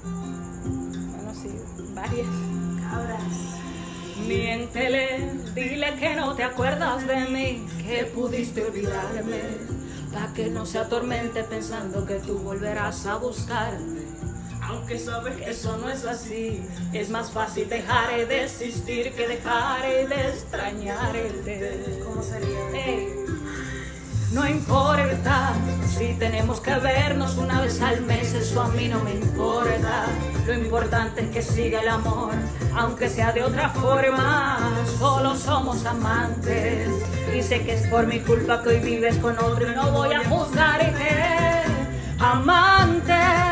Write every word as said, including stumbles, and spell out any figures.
Bueno, sí, varias. Cabras. Miéntele, dile que no te acuerdas de mí, que pudiste olvidarme, pa' que no se atormente pensando que tú volverás a buscarme. Aunque sabes que eso no es así, es más fácil dejar de existir que dejar de extrañarte. ¿Cómo sería? Ey. No importa si tenemos que vernos una vez al mes, eso a mí no me importa. Lo importante es que siga el amor, aunque sea de otra forma. Solo somos amantes y sé que es por mi culpa que hoy vives con otro y no voy a juzgarte. Amantes.